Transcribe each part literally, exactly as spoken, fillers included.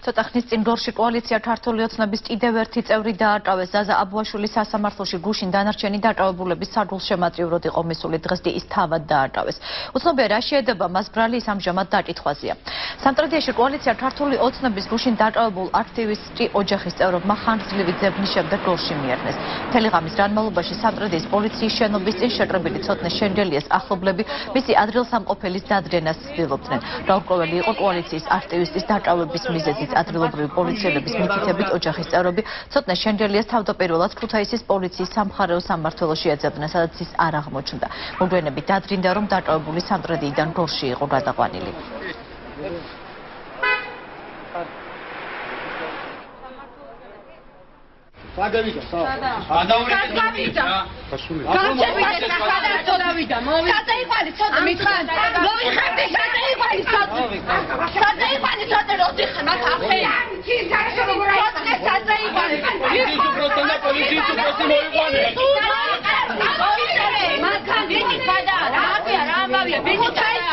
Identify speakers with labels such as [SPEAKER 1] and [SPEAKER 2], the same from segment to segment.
[SPEAKER 1] ცოტა ხნის წინ გორში კოალიცია ქართული ოცნების კიდევ ერთი წევრი დააკავეს. ზაზა აბუაშვილის სასამართლოში გუშინ დანარჩენი დაკავებულების საგულშემატკივროდ იყო მისული, დღეს ის თავად დააკავეს. უცნობია რა შეედება მას ბრალი, ის ამჟამად დაკითხვაზეა. სამტრედიაში კოალიცია ქართული ოცნების გუშინ დაკავებულ აქტივისტი ოჯახის წევრებმა ხანგრძლივი ძებნის შემდეგ გორში მიერთნეს. მთელი ღამის განმავლობაში სამტრედიის პოლიციის შენობის წინ შეკრებილი ცოტნე შენგელიას ახლობლები მისი ადგილსამყოფელის დადგენას ცდილობდნენ. გაურკვეველი იყო კოალიციის აქტივისტის დაკავების მიზეზიც. ადგილობრივი პოლიციელების მითითებით ოჯახის წევრები ცოტნე შენგელიას თავდაპირველად ქუთაისის პოლიციის სამხარეო სამმართველოში ეძებდნენ, სადაც ის არ აღმოჩნდა. მოგვიანებით დადგინდა, რომ დაკავებული სამტრედიიდან გორში იყო გადაყვანილი.
[SPEAKER 2] გადავიდა, სადა.
[SPEAKER 3] გადავიდა. გადავიდა, გადავიდა. მოვიდა იყვალი ცოტა მითხარ. მოვიხარდი გადაიყვალი ცოტა. გადაიყვალი ცოტა როდი ხმათ ახე. ცოტა გადაიყვალი.
[SPEAKER 2] ის უბრალოდ და პოლიციის უბრალოდ მოიყვანე.
[SPEAKER 3] მაგან დიდი ხადა. რამია, რამავია. დიდი ხადა.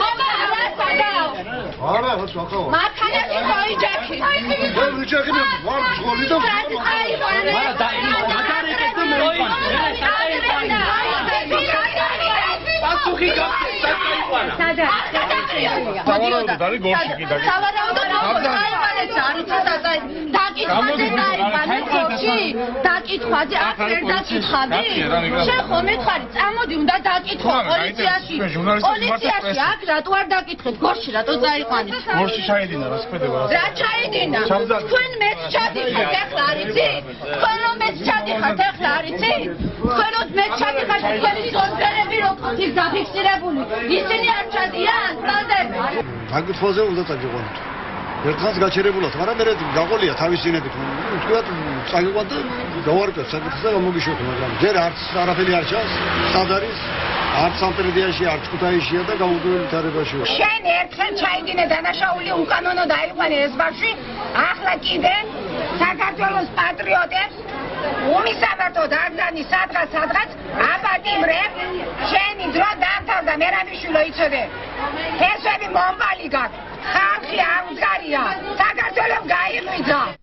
[SPEAKER 2] არა, ხო,
[SPEAKER 3] მათანაში მოიჯექი.
[SPEAKER 2] ვერ ვიჯექი, ვარ სკოლი და
[SPEAKER 3] არა და
[SPEAKER 2] მაგარეკეთ და მოიყვანე. პასუხი გაიყვანა.
[SPEAKER 3] სადა?
[SPEAKER 2] სავარაუდოდ არის გორში კიდე.
[SPEAKER 3] სავარაუდოდ დაიყვანეთ, არის სადა. დაკითხვაზე დაიყვანეთ გორში. დაკითხვაზე აქ ვერ დაკითხავდი? შენ ხომ მითხარი, წამოდი უნდა დაკითხო პოლიციაში. პოლიციაში აქ რატო არ დაკითხეთ? გორში რატო დაიყვანეთ?
[SPEAKER 2] გორში ჩაიდინა, რა სპედება.
[SPEAKER 3] რა ჩაიდინა? თქვენ მეც ჩადიხართ, ახლა არ იცი? თქვენ რომ მეც ჩადიხართ, ახლა არ იცი? თქვენ რომ მეც ჩადიხართ, თქვენი სონჯერები როგორ იქ დაფიქსირებული? ისინი არ ჩადიან, სტანდარტები.
[SPEAKER 4] დაკითხვაზე უნდა წაგიყვანოთ. ერთხანს გაჩერებულად, მაგრამ მე გაყოლია თავის წინებით. თქვათ, წაგიყვან და გავარკვევთ საკითხს და გამოგიშვათ, მაგრამ ჯერ არც არაფერი არ ჩანს, სად არის? არც სამტრედიაში, არც ქუთაისშია და გაუგებელი თარებაშია.
[SPEAKER 3] შენ ერთხელ ჩაიდინე დანაშაული უკანონო დაიყვანე ეს ბავშვი, ახლა კიდე საქართველოს პატრიოტებს უმისამართოდ აღძანი სადღაც სადღაც აპატიმრებ, შენი დრო დამთავრდა, მერაბიშვილო იცოდე. ფესვები მომპალი გაქვს, ხალხი აუძგარია, საქართველოს გაიღვიძა.